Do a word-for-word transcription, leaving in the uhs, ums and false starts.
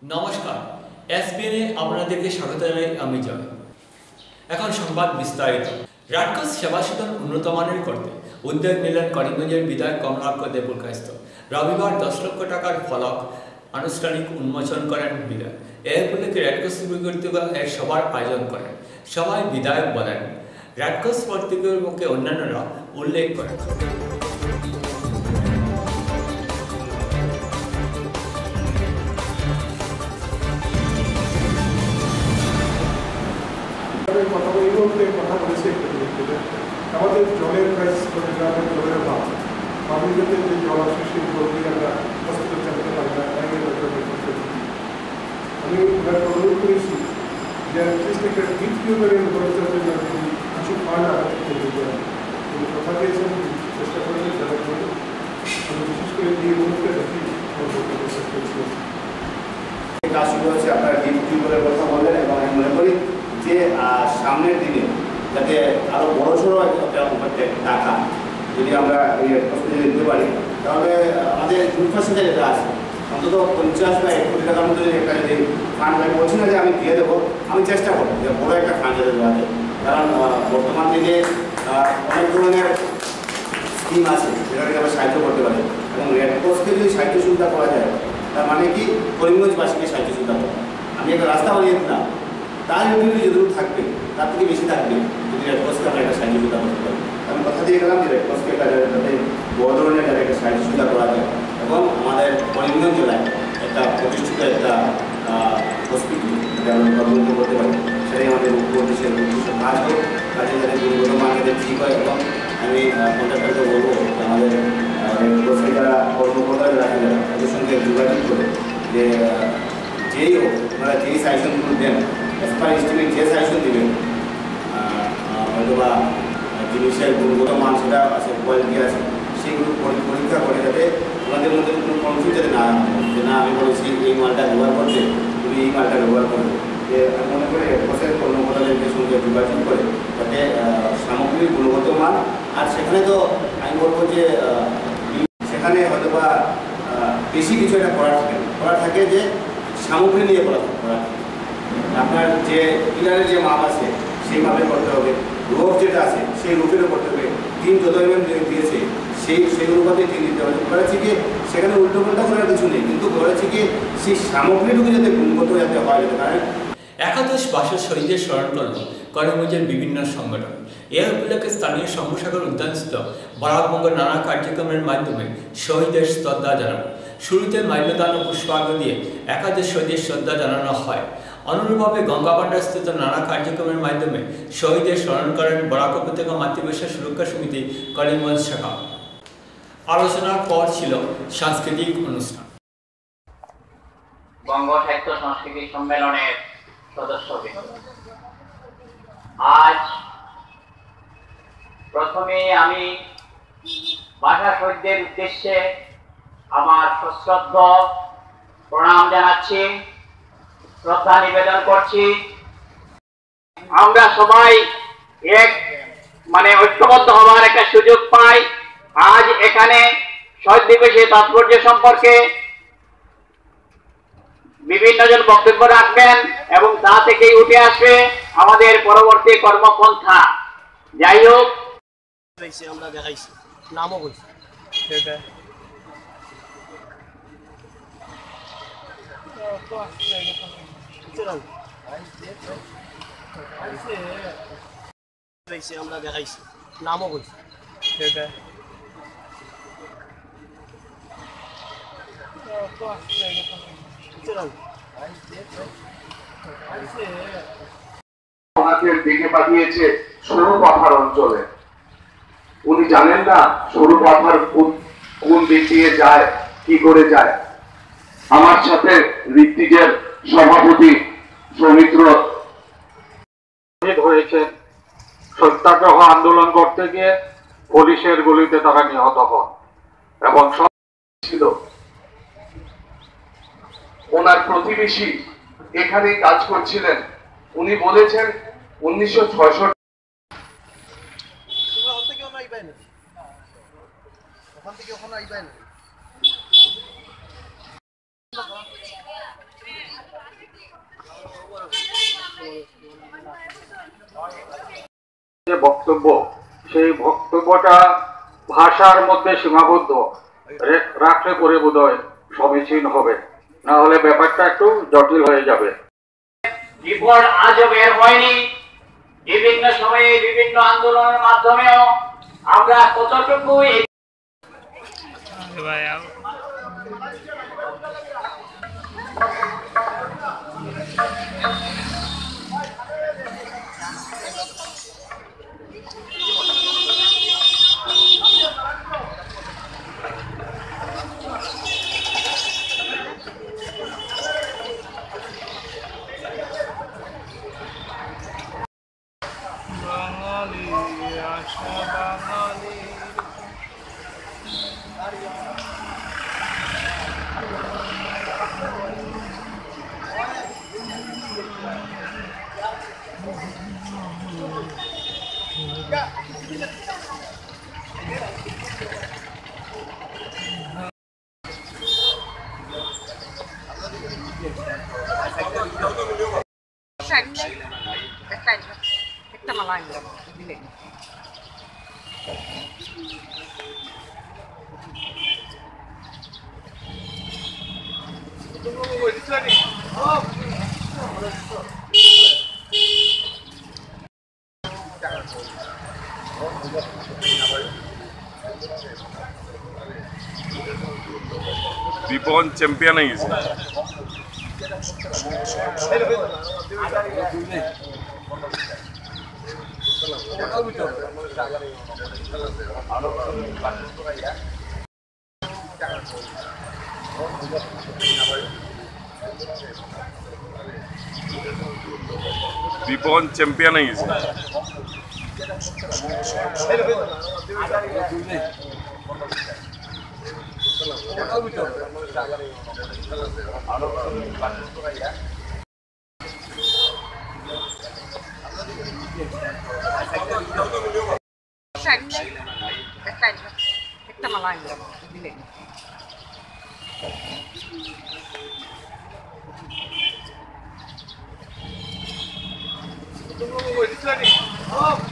নমস্কার, এসবিএনে আপনাদেরকে স্বাগত জানাই। আমি জয়। এখন সংবাদ বিস্তারিত। রেডক্রস সেবা সদন উন্নত মানের করতে উদ্যোগ নিলেন করিমগঞ্জের বিধায়ক কমলাক্ষ দেবুল কায়স্থ। রবিবার দশ লক্ষ টাকার ফলক আনুষ্ঠানিক উন্মোচন করেন বিধায়ক। এর উপলক্ষে রেডক্রস কর্তৃপক্ষ এক সভার আয়োজন করেন। সভায় বিধায়ক বলেন, রেডক্রস কর্তৃপক্ষকে অন্যান্যরা উল্লেখ করেন। কথা বলতে কথা বলেছে আমাদের জলের ক্রাইসিস গ্রামের জলের অভাব, পাবলিকতে যে জল আসে সেই জল দিয়ে আমরা হসপিটাল চালাতে পারি না। আমি অনুরোধ করেছি যে অ্যাটলিস্ট একটা ডিপ টিউবের ব্যবস্থার জন্য কিছু ফান্ড আমাদের তৈরি করা। তিনি কথা দিয়েছেন, চেষ্টা করবেন যারা করে। আমি বিশেষ করে এই মুহূর্তে দেখি কাজ শুরু হয়েছে। আপনারা ডিপ টিউবের কথা বললেন এবং আমি মনে করি যে সামনের দিনে যাতে আরও বড় সড়ো একটা টাকা যদি আমরা এই হসপিটালে দিতে পারি, তাহলে আমাদের ইনফ্রাস্ট্রাকচার যেটা আছে অন্তত পঞ্চাশ বা এক কোটি টাকার মধ্যে যদি একটা যদি ফান্ড, আমি বলছি না যে আমি দিয়ে দেবো, আমি চেষ্টা করবো যে বড়ো একটা ফান্ড যাতে দেওয়া যায়। কারণ বর্তমান দিনে অনেক ধরনের স্কিম আছে যেটাকে আমরা সাহায্য করতে পারি এবং রেডক্রসকে যদি সাহায্য সুবিধা করা যায়, তার মানে কি করিমগঞ্জবাসীকে সাহায্য সুবিধা করা। আমি একটা রাস্তা বানিয়ে দিলাম, তার ইউটিলিটি যতটুকু থাকবে তার থেকে বেশি থাকবে যদি রেডক্রসকে আমরা একটা সাহায্য সুবিধা করতে পারি। আমি কথা দিয়ে গেলাম যে রেডক্রসকে একটা যাতে বড় ধরনের যাতে একটা সাহায্য সুবিধা করা যায় এবং আমাদের করিমগঞ্জ জেলায় একটা প্রতিষ্ঠিত একটা হসপিটাল যাতে আমরা উন্নত করতে পারি, সেটাই আমাদের উদ্দেশ্যের উদ্দেশ্য কাজ হোক। কাজে যাতে গুণগত মান যাতে ঠিক হয় এবং আমি কন্ট্রাক্টরকে বলবো আমাদের রেডক্রসের যারা কর্মকর্তা যারা আছে যারা তাদের সঙ্গে যোগাযোগ করে যে যেই হোক ওনারা যেই সাজেশনগুলো দেন অ্যাজ পার এস্টিমেট যে সাজেশন দেবেন, হয়তো বা জিনিসের গুণগত মান সেটা আছে, কোয়ালিটি আছে, সেগুলো পরীক্ষা করে যাতে আমাদের মধ্যে কোনো কনফিউজ যাতে না যে না আমি বলেছি এই মালটা ব্যবহার করতে তুমি এই মালটা ব্যবহার করবে। যে আমি মনে করি রেডক্রসের কর্মকর্তাদেরকে সঙ্গে যোগাযোগ করে যাতে সামগ্রিক গুণগত মান, আর সেখানে তো আমি বলবো যে সেখানে হয়তো বা বেশি কিছু একটা করার থাকে করার থাকে যে সামগ্রী নিয়ে করা করা আপনার যে পিলারের যে মাপ আছে সেইভাবে করতে হবে, রোপ যেটা আছে সেই রোপেরও করতে হবে, টিন যত এমএম দিয়েছে সেই সেই অনুপাতে টিন দিতে হবে। করেছে কি সেখানে উল্টো পাল্টা করার কিছু নেই, কিন্তু করেছে কি সেই সামগ্রীটুকু যাতে গুণগত যাতে হয় যেতে পারে। একাদশ বার্ষিক শহীদের স্মরণ করল করিমগঞ্জের বিভিন্ন সংগঠন। এর উপলক্ষে স্থানীয় শম্ভুসাগর উদ্যানস্থিত বরাকবঙ্গ নানা কার্যক্রমের মাধ্যমে শহীদের শ্রদ্ধা জানানো। শুরুতে মাল্যদান ও পুষ্পার্ঘ্য দিয়ে একাদশ শহীদের শ্রদ্ধা জানানো হয়। অনুরূপভাবে গঙ্গাপাণ্ডাস্থিত নানা কার্যক্রমের মাধ্যমে শহীদের স্মরণ করেন বরাক উপত্যকা মাতৃভাষা সুরক্ষা সমিতি করিমগঞ্জ শাখা। আলোচনার পর ছিল সাংস্কৃতিক অনুষ্ঠান। বঙ্গ সাহিত্য সংস্কৃতি সম্মেলনের সদস্যবৃন্দ, আজ প্রথমে আমি ভাষা শহীদদের উদ্দেশ্যে আমার সশ্রদ্ধ প্রণাম জানাচ্ছি, শ্রদ্ধা নিবেদন করছি। আমরা সবাই এক মানে ঐক্যবদ্ধ হওয়ার একটা সুযোগ পাই। আজ এখানে শহীদ দিবসের তাৎপর্য সম্পর্কে বিভিন্ন জন বক্তব্য রাখবেন এবং তা থেকেই উঠে আসবে আমাদের পরবর্তী কর্মপন্থা। যাই হোক, আমরা দেখাইছি নামও বলছি আমরা দেখাইছি নামও বলছি ওনাকে ডেকে পাঠিয়েছে সরু পাথার অঞ্চলে। উনি জানেন না সরু পাথার কোন দিক দিয়ে যায়, কি করে যায়। আমার সাথে ঋত্বিজের সভাপতি সৌমিত্র হয়েছে। সত্যাগ্রহ আন্দোলন করতে গিয়ে পুলিশের গুলিতে তারা নিহত হন এবং সব ছিল ওনার প্রতিবেশী এখানেই কাজ করছিলেন। উনি বলেছেন উনিশশো ছয়ষট্টি ওখান থেকে ওখানে আইবেন বক্তব্য, সেই বক্তব্যটা ভাষার মধ্যে সীমাবদ্ধ রাখলে পরে বোধহয় সমীচীন হবে, না হলে ব্যাপারটা একটু জটিল হয়ে যাবে। রিপোর্ট আজও বের হয়নি। বিভিন্ন সময়ে বিভিন্ন আন্দোলনের মাধ্যমেও আমরা কতটুকু একটা মালা দিলে বিপন চ্যাম্পিয়ন হয়ে গেছে। বিপন চ্যাম্পিয়ন হয়ে গেছে। একটা মালা দিলে Oh!